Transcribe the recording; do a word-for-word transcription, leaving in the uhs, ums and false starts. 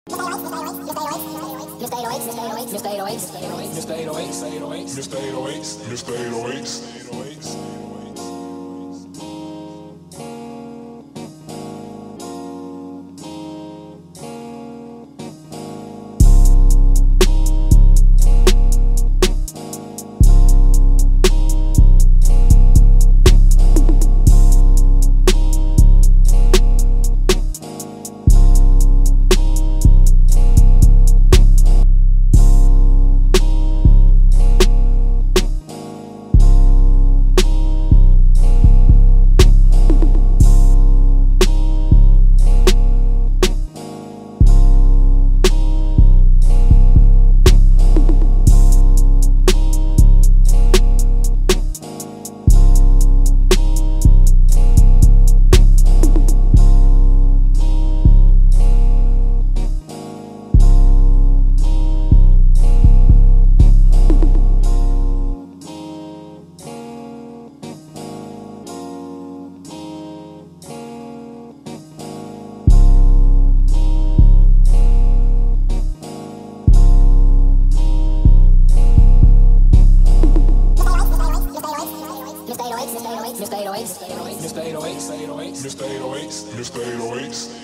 Mister eight oh eights, Mister eight oh eights, Mister eight oh eights, Mister eight oh eights, Mister eight oh eights.